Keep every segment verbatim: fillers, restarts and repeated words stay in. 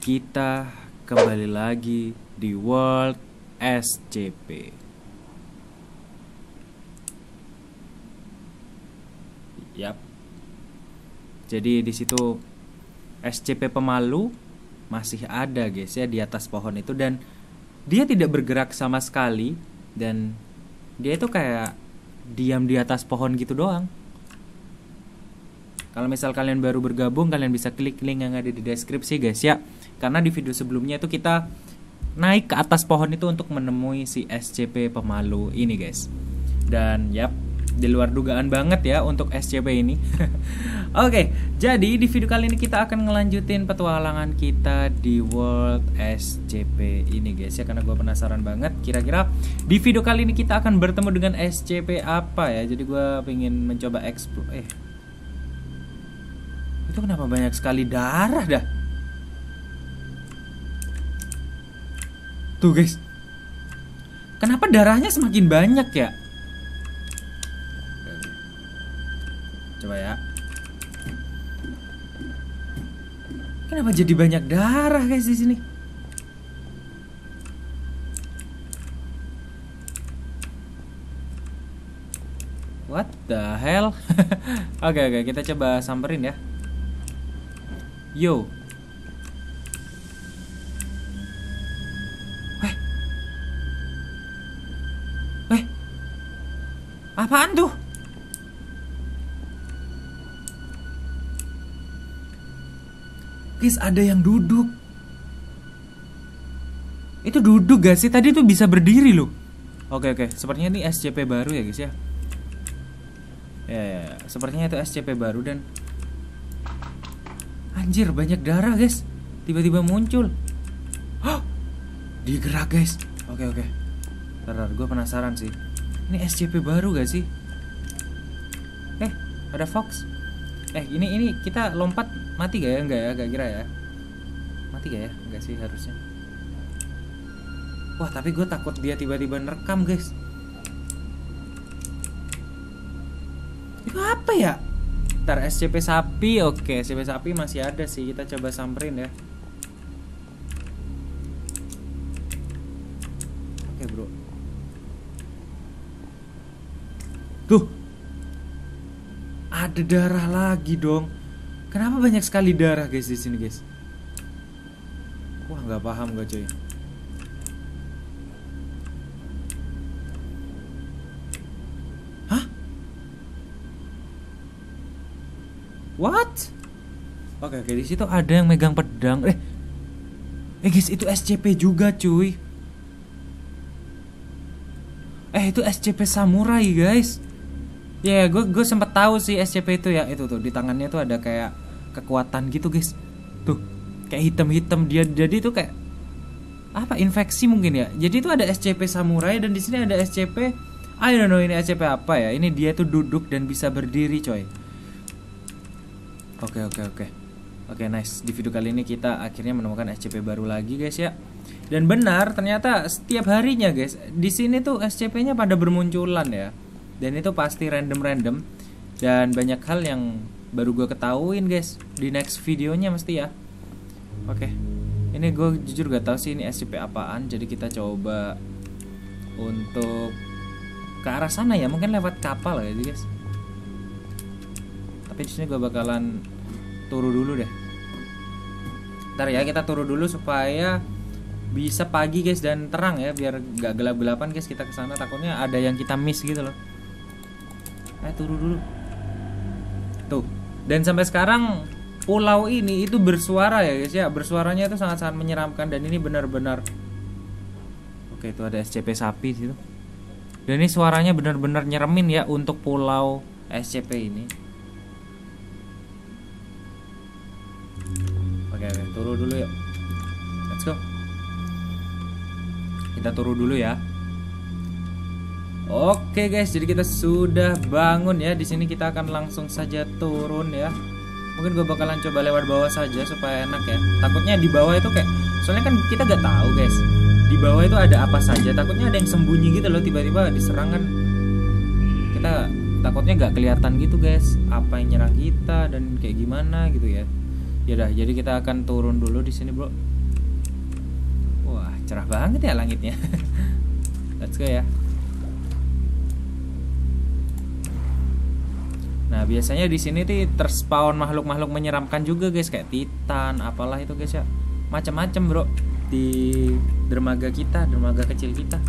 kita kembali lagi di World S C P. Yap. Jadi di situ S C P pemalu masih ada guys ya di atas pohon itu, dan dia tidak bergerak sama sekali, dan dia itu kayak diam di atas pohon gitu doang. Kalau misal kalian baru bergabung, kalian bisa klik link yang ada di deskripsi guys ya. Karena di video sebelumnya itu kita naik ke atas pohon itu untuk menemui si S C P pemalu ini guys. Dan yap, di luar dugaan banget ya untuk S C P ini. Oke, jadi di video kali ini kita akan ngelanjutin petualangan kita di World S C P ini guys ya. Karena gue penasaran banget kira-kira di video kali ini kita akan bertemu dengan S C P apa ya. Jadi gue pengen mencoba explore. Eh, itu kenapa banyak sekali darah dah? Tuh guys, kenapa darahnya semakin banyak ya? Coba ya. Kenapa jadi banyak darah guys di sini? What the hell? Oke oke, kita coba samperin ya. Yo. Weh. Weh. Apaan tuh? Guys, ada yang duduk. Itu duduk gak sih? Tadi tuh bisa berdiri loh. Oke oke, sepertinya ini S C P baru ya guys ya. Ya, ya, ya. Sepertinya itu S C P baru dan anjir banyak darah guys. Tiba-tiba muncul. Hah? Digerak guys. Oke oke. Bentar, gue penasaran sih. Ini S C P baru gak sih? Eh, ada Fox. Eh, ini ini kita lompat mati gak ya? Enggak ya, gak kira ya. Mati gak ya? Enggak sih harusnya. Wah, tapi gue takut dia tiba-tiba nerekam guys. Itu apa ya? Ntar S C P sapi. Oke, S C P sapi masih ada sih. Kita coba samperin ya. Oke bro. Tuh, ada darah lagi dong. Kenapa banyak sekali darah guys di sini guys? Wah, nggak paham gue coy. Hah? What? Oke oke, di situ ada yang megang pedang. Eh, eh guys, itu S C P juga cuy. Eh, itu S C P samurai guys. Ya, yeah, gue gue sempat tahu sih S C P itu ya. Itu tuh di tangannya tuh ada kayak kekuatan gitu guys. Tuh, kayak hitam-hitam dia. Jadi itu kayak apa? Infeksi mungkin ya. Jadi itu ada S C P samurai dan di sini ada S C P. I don't know ini S C P apa ya. Ini dia tuh duduk dan bisa berdiri coy. Oke oke oke. Oke nice. Di video kali ini kita akhirnya menemukan S C P baru lagi guys ya. Dan benar ternyata setiap harinya guys di sini tuh S C P-nya pada bermunculan ya. Dan itu pasti random-random. Dan banyak hal yang baru gue ketahuin guys di next videonya mesti ya. Oke. Ini gue jujur gak tahu sih ini S C P apaan. Jadi kita coba untuk ke arah sana ya. Mungkin lewat kapal ya guys. Tapi di sini gue bakalan turu dulu deh. Ntar ya kita turu dulu supaya bisa pagi guys dan terang ya, biar gak gelap-gelapan guys kita kesana. Takutnya ada yang kita miss gitu loh. Eh turu dulu. Tuh. Dan sampai sekarang pulau ini itu bersuara ya guys ya. Bersuaranya itu sangat-sangat menyeramkan dan ini benar-benar. Oke, itu ada S C P sapi situ. Dan ini suaranya benar-benar nyeremin ya untuk pulau S C P ini. Oke, oke, turu dulu yuk. Let's go. Kita turu dulu ya. Oke guys, jadi kita sudah bangun ya. Di sini kita akan langsung saja turun ya. Mungkin gue bakalan coba lewat bawah saja supaya enak ya. Takutnya di bawah itu kayak, soalnya kan kita gak tahu guys. Di bawah itu ada apa saja. Takutnya ada yang sembunyi gitu loh, tiba-tiba diserang kan. Kita takutnya gak kelihatan gitu guys. Apa yang nyerang kita dan kayak gimana gitu ya. Ya udah, jadi kita akan turun dulu di sini bro. cerah banget ya langitnya. Let's go ya. Nah biasanya di sini tuh terspawn makhluk-makhluk menyeramkan juga guys, kayak titan, apalah itu guys ya, macam-macam bro di dermaga kita, dermaga kecil kita.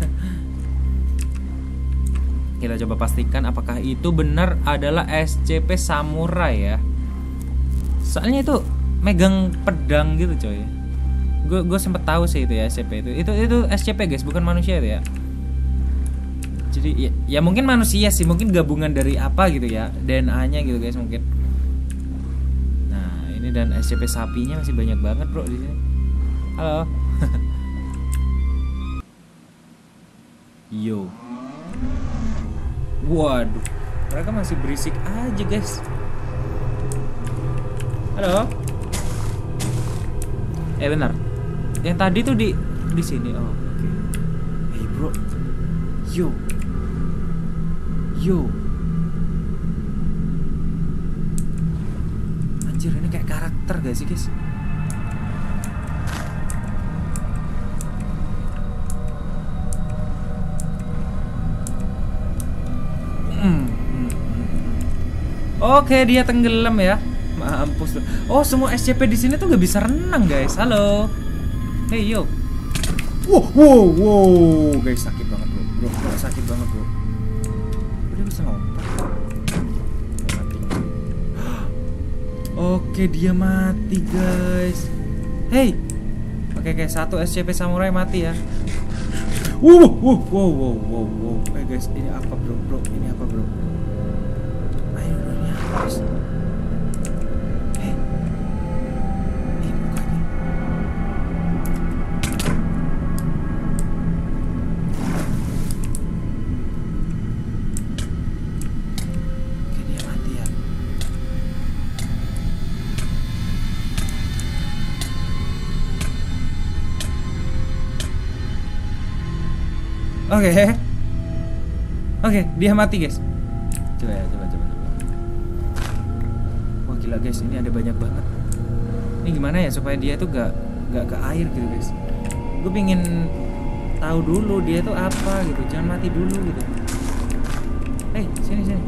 Kita coba pastikan apakah itu benar adalah S C P samurai ya. Soalnya itu megang pedang gitu coy. Gue gue sempet tahu sih itu ya S C P itu. Itu itu S C P guys, bukan manusia itu ya. Jadi ya, ya mungkin manusia sih, mungkin gabungan dari apa gitu ya, D N A-nya gitu guys mungkin. Nah ini dan S C P sapinya masih banyak banget bro di sini. Halo. Yo. Waduh, mereka masih berisik aja guys. Halo. Eh benar. Yang tadi tuh di di sini. Oh oke. Okay. Hey bro. Yo. Yo. Anjir ini kayak karakter gak sih guys? Hmm. Oke dia tenggelam ya. Mampus tuh. Oh semua S C P di sini tuh gak bisa renang guys. Halo. Hey yo. Wow wow wow guys sakit banget bro. Bro, bro sakit banget bro. Dia bisa lompat. Oke dia mati guys. Hey. Oke oke satu S C P samurai mati ya. Wow wow wow wow wow wow. Eh guys ini apa bro bro ini apa bro? Ayo bro ini apa guys? Eh. Eh bukannya. Oke dia mati ya. Oke, okay. Oke, okay, dia mati guys. Coba ya, coba, coba, coba. Wah gila guys, ini ada banyak banget. Ini gimana ya supaya dia tuh gak, gak ke air gitu guys. Gue pengen tahu dulu dia tuh apa gitu, jangan mati dulu gitu. Hei, sini sini.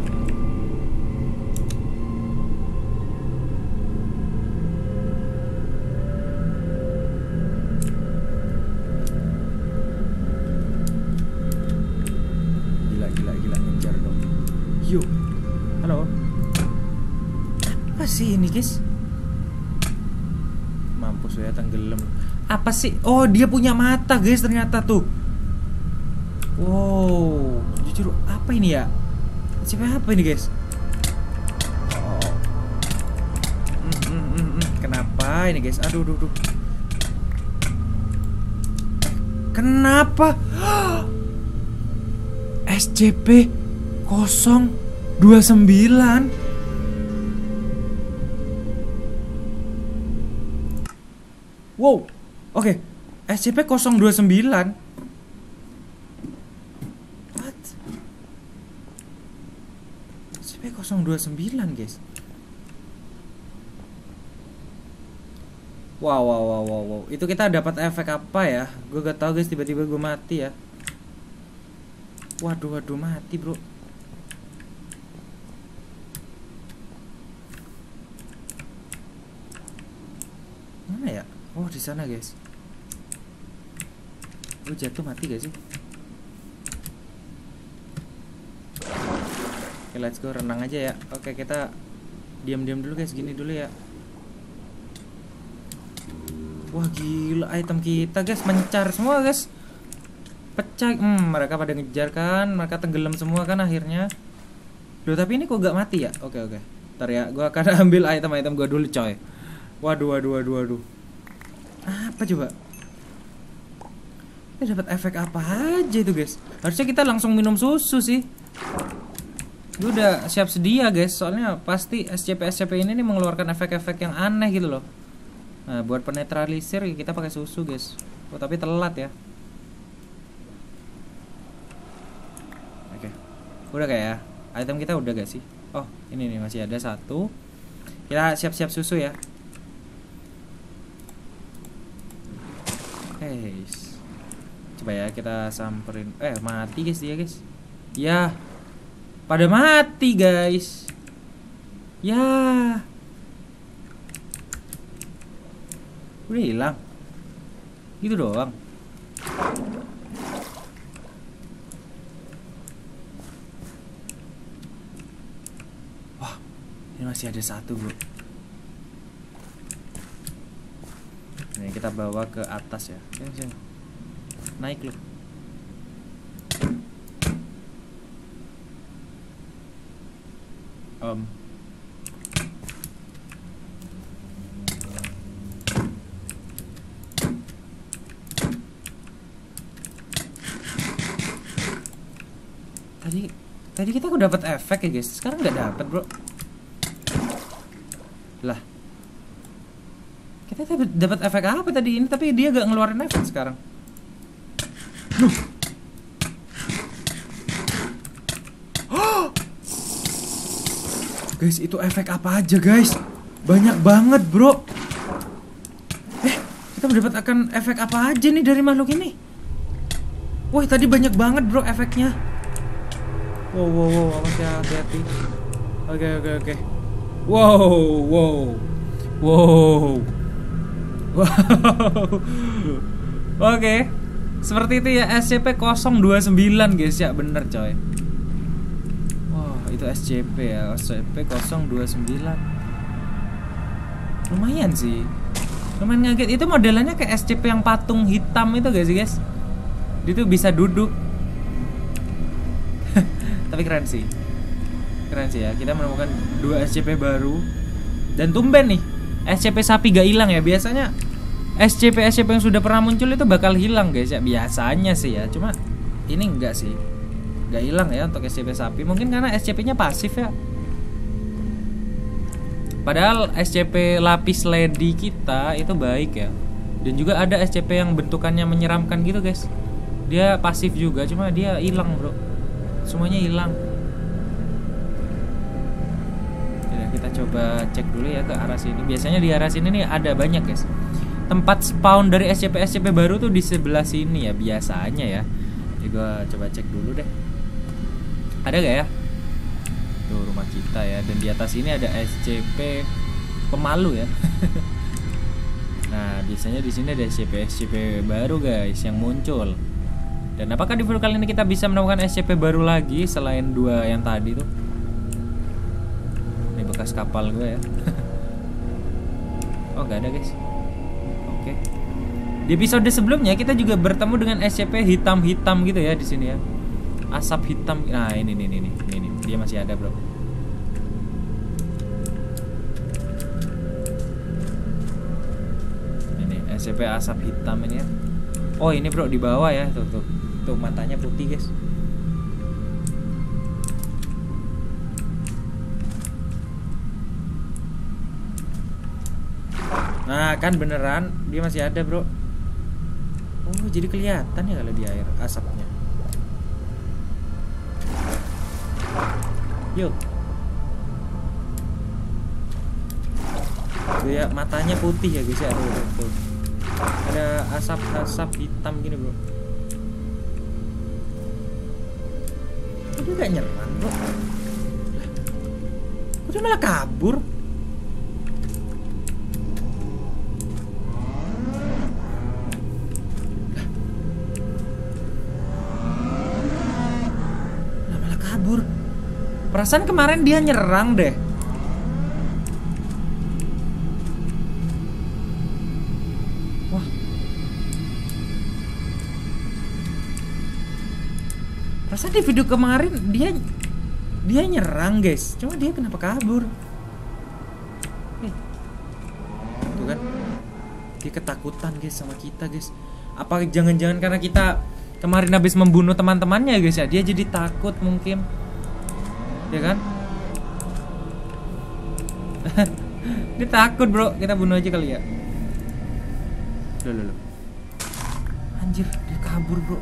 Yo, halo. Apa sih ini guys? Mampus ya tenggelam. Apa sih? Oh dia punya mata guys ternyata tuh. Wow, jujur apa ini ya? Siapa apa ini guys? Oh. Mm, mm, mm, mm. Kenapa ini guys? Aduh, aduh, aduh. Kenapa? S C P nol dua sembilan. Wow. Oke. Okay. S C P nol dua sembilan. What? S C P nol dua sembilan, guys. Wow, wow, wow, wow, wow. Itu kita dapat efek apa ya? Gue gak tahu guys, tiba-tiba gue mati ya. Waduh, waduh, mati, bro. Mana ya? Oh, di sana, guys. Lu jatuh mati gak sih? Oke, let's go, renang aja ya. Oke, kita diam-diam dulu, guys. Gini dulu ya. Wah, gila item kita, guys. Mencar semua, guys. Pecah. Hmm, mereka pada ngejar kan. Mereka tenggelam semua kan akhirnya. Duh, tapi ini kok gak mati ya? Oke, oke. Ntar ya, gue akan ambil item-item gue dulu, coy. Waduh, waduh, waduh, waduh. Apa coba? Kita dapat efek apa aja itu, guys? Harusnya kita langsung minum susu sih. Gue udah siap sedia, guys. Soalnya pasti S C P S C P ini nih mengeluarkan efek-efek yang aneh gitu loh. Nah, buat penetralisir kita pakai susu, guys. Oh, tapi telat ya. Oke. Udah kayak ya. Item kita udah gak sih? Oh, ini nih masih ada satu. Kita siap-siap susu ya. guys. Coba ya kita samperin. Eh mati guys dia guys. Ya, pada mati guys. Ya, udah hilang. Gitu doang. Wah, ini masih ada satu bro. Nih kita bawa ke atas ya. Sini, sini. Naik lu. Um. Tadi tadi kita udah dapat efek ya guys. Sekarang nggak dapat bro. Lah. Kita dapat efek apa tadi ini? Tapi dia gak ngeluarin efek sekarang. Duh. Oh. Guys, itu efek apa aja guys? Banyak banget bro. Eh, kita mendapatkan efek apa aja nih dari makhluk ini? Wah, tadi banyak banget bro efeknya. Wow, wow, wow, awas ya, hati-hati. Oke, oke, oke. Wow, wow, wow. Wow. Oke. Seperti itu ya S C P nol dua sembilan guys ya, bener coy. Wah, itu S C P ya, S C P nol dua sembilan. Lumayan sih. Lumayan ngaget. Itu modelannya kayak S C P yang patung hitam itu guys, guys. Dia tuh bisa duduk. Tapi keren sih. Keren sih ya. Kita menemukan dua S C P baru. Dan tumben nih, S C P sapi gak hilang ya. Biasanya S C P-S C P yang sudah pernah muncul itu bakal hilang guys ya, biasanya sih ya. Cuma ini enggak sih, enggak hilang ya untuk S C P sapi. Mungkin karena S C P-nya pasif ya. Padahal S C P lapis lady kita itu baik ya. Dan juga ada S C P yang bentukannya menyeramkan gitu guys. Dia pasif juga, cuma dia hilang bro. Semuanya hilang. Ya, kita coba cek dulu ya ke arah sini. Biasanya di arah sini nih ada banyak guys. Tempat spawn dari S C P-S C P baru tuh di sebelah sini ya biasanya ya. Jadi gua coba cek dulu deh. Ada gak ya? Tuh rumah kita ya. Dan di atas ini ada S C P pemalu ya. Nah biasanya di sini ada S C P-S C P baru guys yang muncul. Dan apakah di video kali ini kita bisa menemukan S C P baru lagi selain dua yang tadi tuh? Ini bekas kapal gue ya. Oh gak ada guys. Oke. Di episode sebelumnya kita juga bertemu dengan S C P hitam-hitam gitu ya di sini ya. Asap hitam. Nah, ini nih nih nih ini dia masih ada, bro. Ini S C P asap hitam ini ya. Oh, ini bro di bawah ya. Tuh tuh. Tuh matanya putih, guys. Nah kan beneran dia masih ada bro. Oh jadi kelihatan ya kalau di air asapnya. Yuk. Tuh ya matanya putih ya guys ya. Tuh, tuh. Ada asap-asap hitam gini bro. Dia gak nyerang bro. Udah malah kabur. Perasaan kemarin dia nyerang deh. Wah. Perasaan di video kemarin dia dia nyerang guys. Cuma dia kenapa kabur? Eh. Tuh kan. Dia ketakutan guys sama kita guys. Apa jangan-jangan karena kita kemarin habis membunuh teman-temannya guys ya. Dia jadi takut mungkin. Ya kan? Dia takut bro. Kita bunuh aja kali ya. Loh loh loh. Anjir dia kabur bro.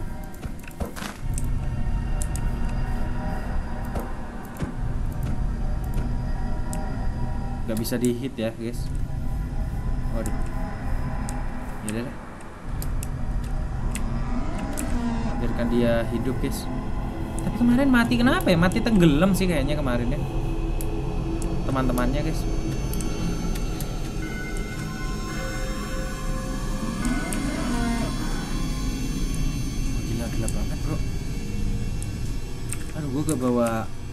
Gak bisa di hit ya guys. Waduh. Yaudah deh. biarkan dia hidup guys. Tapi kemarin mati kenapa ya? Mati tenggelam sih kayaknya kemarin ya teman-temannya guys. Oh, gila gelap banget bro. Aduh gue gak bawa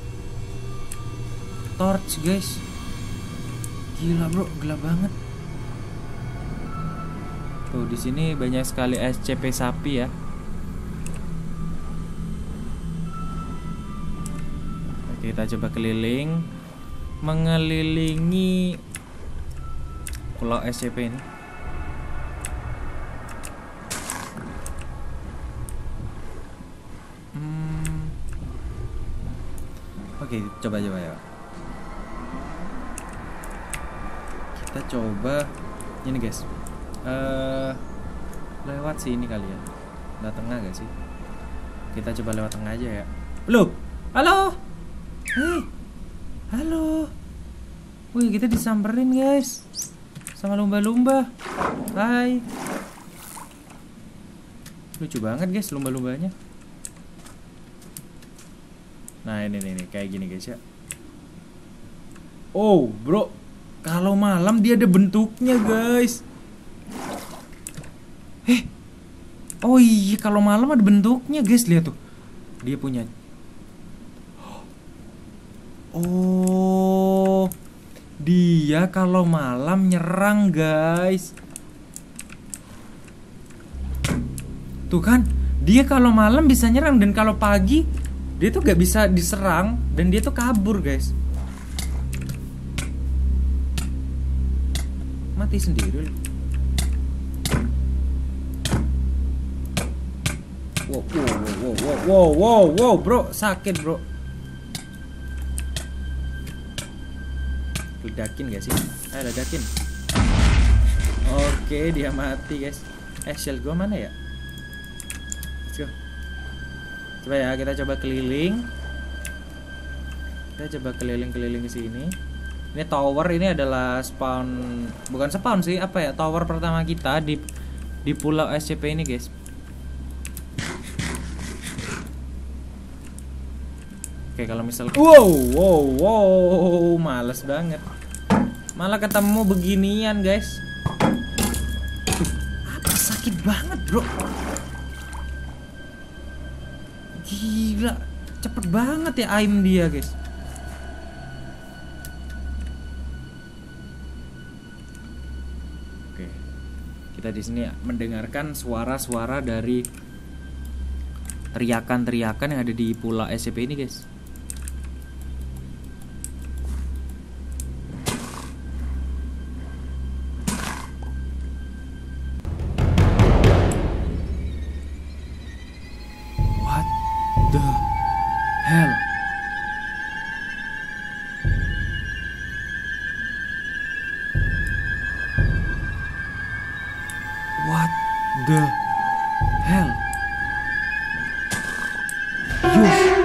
torch guys. Gila bro, gelap banget. Tuh di sini banyak sekali S C P sapi ya. Oke, kita coba keliling, mengelilingi pulau S C P ini. Hmm. Oke, coba coba ya. Kita coba ini guys. Uh, lewat sini kali ya. Nggak tengah gak sih? Kita coba lewat tengah aja ya. Loh, halo. Hei, halo. Wih, kita disamperin guys sama lumba-lumba. Hai. Lucu banget guys lumba-lumbanya. Nah ini nih, nih kayak gini guys ya. Oh bro, kalau malam dia ada bentuknya guys. Eh, oh iya kalau malam ada bentuknya guys, lihat tuh. Dia punya. Oh, dia kalau malam nyerang guys. Tuh kan, dia kalau malam bisa nyerang dan kalau pagi dia tuh gak bisa diserang dan dia tuh kabur guys. Mati sendiri loh. Wow, wow, wow, wow, wow, wow, wow, bro, sakit bro. Ledakin gak sih? Eh, ledakin. Oke, dia mati guys. Eh, shell gua mana ya? Let's go. Coba ya, kita coba keliling. Kita coba keliling-keliling ke sini. Ini tower ini adalah spawn, bukan spawn sih, apa ya? Tower pertama kita di di pulau S C P ini guys. Oke, kalau misal wow, wow, wow, males banget. Malah ketemu beginian, guys. Apa sakit banget, bro. Gila, cepet banget ya aim dia, guys. Oke. Kita di sini mendengarkan suara-suara dari teriakan-teriakan yang ada di pulau S C P ini, guys. The hell? What the hell? You?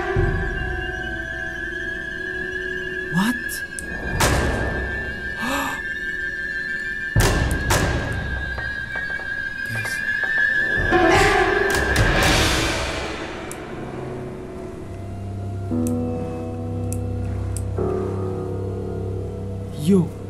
What? Guys. Yo.